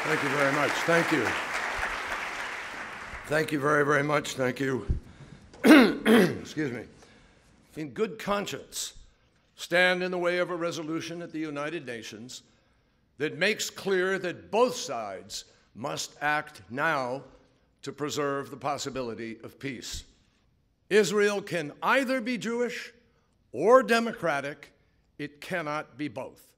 Thank you very much. Thank you. Thank you very, very much. Thank you. Excuse me. In good conscience, stand in the way of a resolution at the United Nations that makes clear that both sides must act now to preserve the possibility of peace. Israel can either be Jewish or democratic. It cannot be both.